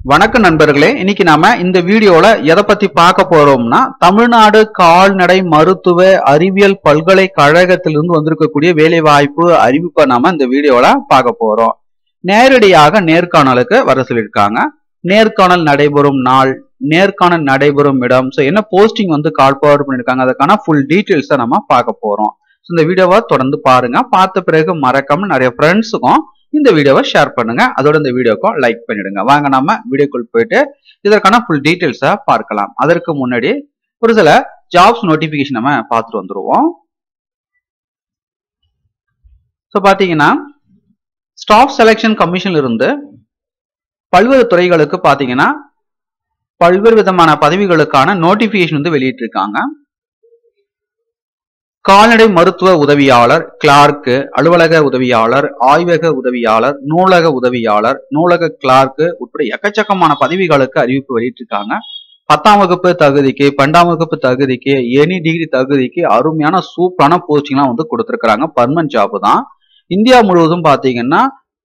வணக்கம் நண்பர்களே, இன்னைக்கு நாம இந்த வீடியோல எதை பத்தி பார்க்க போறோம்னா, தமிழ்நாடு கால்நடை மருத்துவ அறிவியல் பல்கலைக்கழகத்திலிருந்து வந்திருக்கக்கூடிய வேலை வாய்ப்பு அறிவிப்பை நாம இந்த வீடியோல பார்க்க போறோம். நேரடியாக நேர்காணலுக்கு வர சொல்லியிருக்காங்க. நேர்காணல் நடைபெறும் நாள், நேர்காணல் நடைபெறும் இடம், என்ன போஸ்டிங் கால் ஃபார்வர்ட் பண்ணிருக்காங்க, அதுக்கான ஃபுல் டீடைல்ஸை நம்ம பார்க்க போறோம். இந்த வீடியோவை தொடர்ந்து பாருங்க. பார்த்த பிறகு மறக்காம நிறைய ஃப்ரெண்ட்ஸுக்கும் இந்த வீடியோவை ஷேர் பண்ணுங்க. அதோட இந்த வீடியோக்கும் லைக் பண்ணிடுங்க. வாங்க நம்ம வீடியோக்குள் போயிட்டு இதற்கான ஃபுல் டீடைல்ஸை பார்க்கலாம். அதற்கு முன்னாடி ஒரு சில ஜாப்ஸ் நோட்டிபிகேஷன் நம்ம பார்த்துட்டு வந்துருவோம். பாத்தீங்கன்னா ஸ்டாஃப் செலெக்ஷன் கமிஷன்ல இருந்து பல்வேறு துறைகளுக்கு பாத்தீங்கன்னா பல்வேறு விதமான பதவிகளுக்கான நோட்டிபிகேஷன் வெளியிட்டு இருக்காங்க. கால்நடை மருத்துவ உதவியாளர், கிளார்க்கு, அலுவலக உதவியாளர், ஆய்வக உதவியாளர், நூலக உதவியாளர், நூலக கிளார்க்கு உட்பட எக்கச்சக்கமான பதவிகளுக்கு அறிவிப்பு வெளியிட்டிருக்காங்க. 10ஆம் வகுப்பு தகுதிக்கு, 12ஆம் வகுப்பு தகுதிக்கு, எனி டிகிரி தகுதிக்கு அருமையான சூப்பரான போஸ்டிங்லாம் கொடுத்திருக்காங்க. பர்மனன்ட் ஜாப் தான். இந்தியா முழுவதும் பாத்தீங்கன்னா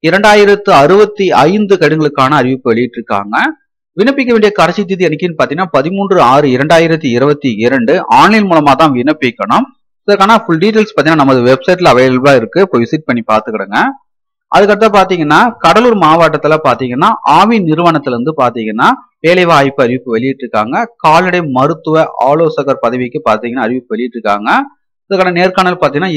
2065 கடிதங்களுக்கான அறிவிப்பு வெளியிட்டிருக்காங்க. விண்ணப்பிக்க வேண்டிய கடைசி தேதி என்னைக்குன்னு பாத்தீங்கன்னா 13/6/2022 ஆன்லைன் மூலமா தான் விண்ணப்பிக்கணும். இதற்கான ஃபுல் டீடைல்ஸ் பாத்தீங்கன்னா நம்ம வெப்சைட்ல அவைலபிளா இருக்கு, போய் விசிட் பண்ணி பாத்துக்கிடுங்க. அதுக்கடுத்து பாத்தீங்கன்னா கடலூர் மாவட்டத்துல பாத்தீங்கன்னா ஆவின் நிறுவனத்துல இருந்து பாத்தீங்கன்னா வேலை வாய்ப்பு அறிவிப்பு வெளியிட்டிருக்காங்க. கால்நடை மருத்துவ ஆலோசகர் பதவிக்கு பாத்தீங்கன்னா அறிவிப்பு வெளியிட்டிருக்காங்க. இதுக்கான நேர்காணல் பாத்தீங்கன்னா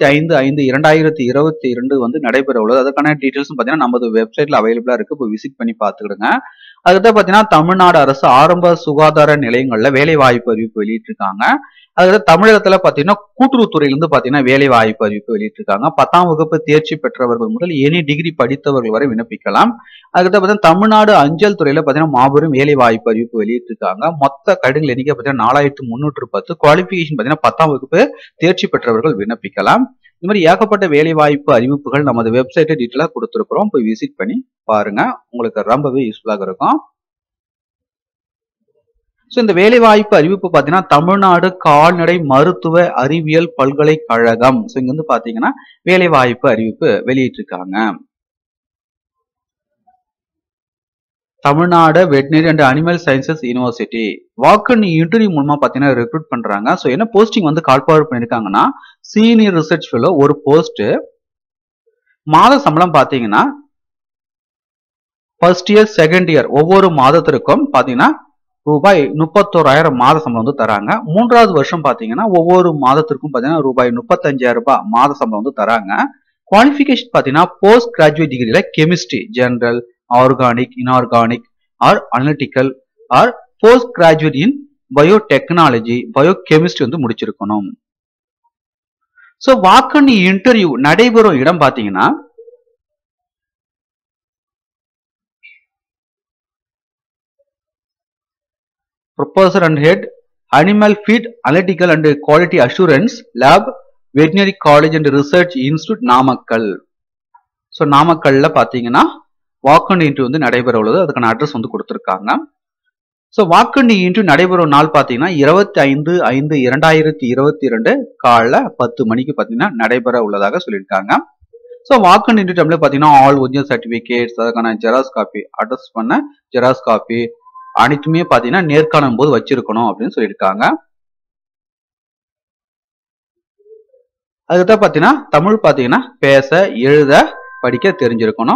25/5/2022 நடைபெற உள்ளது. அதுக்கான டீடைல்ஸ் பாத்தீங்கன்னா நமது வெப்சைட்ல அவைலபிளா இருக்கு, போய் விசிட் பண்ணி பாத்துக்கிடுங்க. அதுக்கடுத்து பாத்தீங்கன்னா தமிழ்நாடு அரசு ஆரம்ப சுகாதார நிலையங்கள்ல வேலை வாய்ப்பு அறிவிப்பு வெளியிட்டிருக்காங்க. அதுக்கடுத்து தமிழகத்துல பாத்தீங்கன்னா கூட்டுறவுத்துறையிலிருந்து பாத்தீங்கன்னா வேலை வாய்ப்பு அறிவிப்பு வெளியிட்டிருக்காங்க. 10ஆம் வகுப்பு தேர்ச்சி பெற்றவர்கள் முதல் எனி டிகிரி படித்தவர்கள் வரை விண்ணப்பிக்கலாம். அதுக்கடுத்து பாத்தீங்கன்னா தமிழ்நாடு அஞ்சல் துறையில பாத்தீங்கன்னா மாபெரும் வேலை வாய்ப்பு அறிவிப்பு வெளியிட்டிருக்காங்க. மொத்த கடிதங்கள் எண்ணிக்கை பாத்தீங்கன்னா 4310. குவாலிபிகேஷன் பாத்தீங்கன்னா 10ஆம் வகுப்பு தேர்ச்சி பெற்றவர்கள் விண்ணப்பிக்கலாம். இந்த மாதிரி ஏகப்பட்ட வேலை வாய்ப்பு அறிவிப்புகள் நமது வெப்சைட்டை டீட்டெயிலா கொடுத்திருக்கிறோம், போய் விசிட் பண்ணி பாருங்க, உங்களுக்கு ரொம்பவே யூஸ்ஃபுல்லாக இருக்கும். இந்த வேலை வாய்ப்பு அறிவிப்பு பாத்தீங்கன்னா தமிழ்நாடு கால்நடை மருத்துவ அறிவியல் பல்கலைக்கழகம் இங்க பாத்தீங்கன்னா வேலை வாய்ப்பு அறிவிப்பு வெளியிட்டிருக்காங்க. Tamil Nadu veterinary and animal sciences university walk in interview மூலமா பாத்தீங்கன்னா ரெக்ரூட் பண்றாங்க. என்ன போஸ்டிங் கால் ஃபார்வர்ட் பண்ணிருக்காங்கன்னா சீனியர் ரிசர்ச் ஃபெலோ ஒரு போஸ்ட். மாத சம்பளம் பாத்தீங்கன்னா ஃபர்ஸ்ட் இயர் செகண்ட் இயர் ஒவ்வொரு மாதத்திற்கும் பாத்தீங்கன்னா ரூபாய் 31,000 மாத சம்பளம் தராங்க. 3வது வருஷம் பாத்தீங்கன்னா ஒவ்வொரு மாதத்திற்கும் பாத்தீங்கன்னா ரூபாய் 35,000 மாத சம்பளம் தராங்க. குவாலிபிகேஷன் பாத்தீங்கன்னா போஸ்ட் கிராஜுவேட் டிகிரியில chemistry, general, organic, inorganic or analytical or post graduate in biotechnology, biochemistry முடிச்சிருக்கணும். வாக்கன் இன்டர்வியூ நடைபெறும் இடம் பாத்தீங்கன்னா Professor and Head, Animal Feed Analytical and Quality Assurance Lab, Veterinary College and Research Institute, Namakkal. நாமக்கல்ல பாத்தீங்கன்னா வாக்கன் interview நடைபெற உள்ளது. அதுக்கான அட்ரஸ் கொடுத்திருக்காங்க. வாக்கன் இன்டர்வியூ நடைபெறும் நாள் பாத்தீங்கன்னா 25/5/2022 காலைல 10 மணிக்கு பாத்தீங்கன்னா நடைபெற உள்ளதாக சொல்லியிருக்காங்க. வாக்கன் இன்டர்வியூ டைம்ல பாத்தீங்கன்னா ஆல் ஒரிஜினல் சர்டிபிகேட்ஸ், அதுக்கான ஜெராக்ஸ் காப்பி, அட்ரஸ் பண்ண ஜெராக்ஸ் காப்பி அனைத்துமே பாத்தீங்கன்னா நேர்காணும் போது வச்சிருக்கணும் அப்படின்னு சொல்லியிருக்காங்க. அதுதான் பாத்தீங்கன்னா தமிழ் பாத்தீங்கன்னா பேச எழுத படிக்க தெரிஞ்சிருக்கணும்.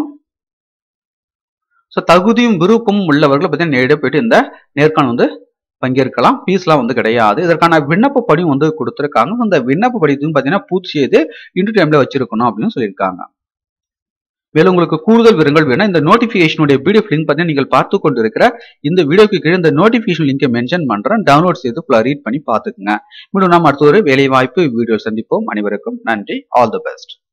தகுதியும் விருப்பமும் உள்ளவர்கள் பாத்தீங்கன்னா நேரடியாக போயிட்டு இந்த நேர்காணல் பங்கேற்கலாம். ஃபீஸ்லாம் கிடையாது. இதற்கான விண்ணப்ப படியும் கொடுத்திருக்காங்க. அந்த விண்ணப்ப படியும் பாத்தீங்கன்னா பூர்த்தி செய்து இன்டர்வியூ டைம்ல வச்சிருக்கணும் அப்படின்னு சொல்லியிருக்காங்க. மேலும் உங்களுக்கு கூடுதல் விவரங்கள் வேணும், இந்த நோட்டிபிகேஷனுடைய பிடிஎஃப் லிங்க் பார்த்தீங்கன்னா நீங்கள் பார்த்து கொண்டு இருக்கிற இந்த வீடியோக்கு கீழே இந்த நோட்டிபிகேஷன் லிங்கை மென்ஷன் பண்றேன், டவுன்லோட் செய்து ரீட் பண்ணி பார்த்துக்குங்க. மீண்டும் நாம் அடுத்த ஒரு வேலை வாய்ப்பு வீடியோ சந்திப்போம். அனைவருக்கும் நன்றி. All the best.